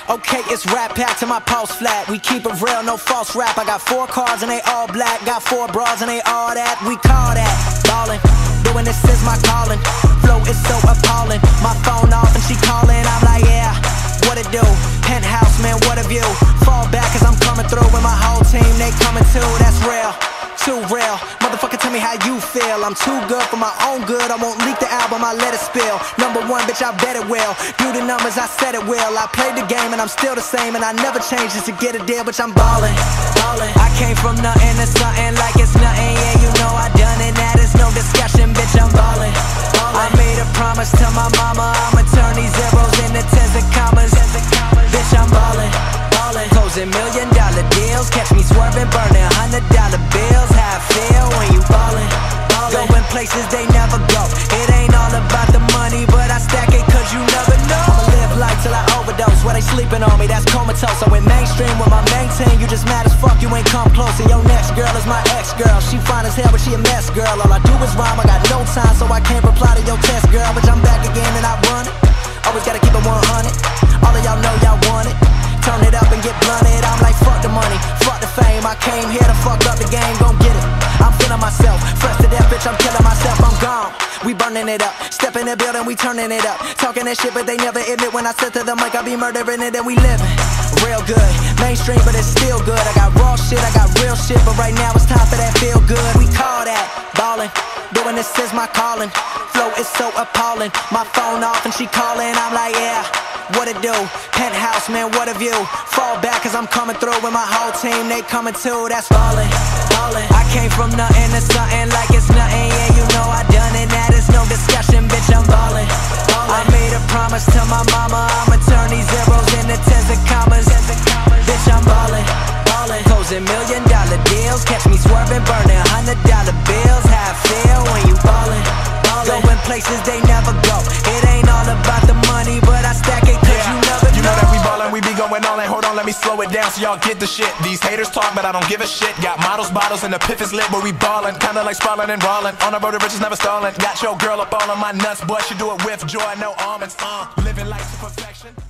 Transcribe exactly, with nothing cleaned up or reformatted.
Okay, it's rap pack to my pulse flat. We keep it real, no false rap. I got four cars and they all black. Got four bras and they all that. We call that ballin'. Doing this is my calling. Flow is so appalling. My phone off and she calling. I'm like, yeah, what it do? Penthouse, man, what a view. Fall back cause I'm coming through with my whole team. They coming too, that's real. Too real, motherfucker, tell me how you feel. I'm too good for my own good. I won't leak the album, I let it spill. Number one, bitch, I bet it will. Do the numbers, I said it will. I played the game and I'm still the same, and I never changed just to get a deal, bitch, I'm ballin', ballin'. I came from nothing to something like it's nothing. Yeah, you know I done it, that is no discussion, bitch, I'm ballin', ballin'. I made a promise to my mama, I'ma turn these zeros into tens and commas. Bitch, I'm ballin', ballin'. Closing million dollar deals, catch me swerving, burning hundred dollar bills. How I feel when you ballin', ballin'. Going places they never go. It ain't all about the money, but I stack it cause you never know. I'ma live life till I overdose. While they sleeping on me, that's comatose. I went mainstream with my main team. You just mad as fuck, you ain't come close. And your next girl is my ex-girl. She fine as hell, but she a mess, girl. All I do is rhyme, I got no time, so I can't reply to your test, girl. But I'm back again and I run it. Always gotta keep it one hundred. All of y'all know y'all want it. Turn it up and get blunted. I'm like, fuck the money, fuck the fame. I came here to fuck up the game, gon' get it. I'm feeling myself, fresh to death, bitch, I'm killing myself, I'm gone. We burning it up, step in the building, we turning it up. Talking that shit, but they never admit when I said to them like I be murdering it and we living real good. Mainstream, but it's still good. I got raw shit, I got real shit, but right now it's time for that feel good. We call that ballin'. Doing this is my calling. Flow is so appalling. My phone off and she calling. I'm like, yeah, what it do? Penthouse, man, what a view. Fall back cause I'm coming through with my whole team. They coming too, that's ballin', ballin'. I came from nothing to something like it's nothing. Yeah, you know I done it, that is no discussion, bitch, I'm ballin', ballin'. I made a promise to my mama, I'ma turn these zeros into tens and commas. Bitch, I'm ballin', ballin'. Closing million dollar deals, catch me swerving, burning hundred dollar bills. How I feel when you ballin', ballin'. Going places they never go. It ain't all about the money, but I stack it cause yeah, you never you know. You know know that we ballin', we be going all in. Hold on, let me slow it down so y'all get the shit. These haters talk, but I don't give a shit. Got models, bottles, and the piff is lit, but we ballin'. Kinda like sprawlin' and rollin'. On the road to riches, never stallin'. Got your girl up all on my nuts, boy, she do it with joy, no almonds. Uh, living life to perfection.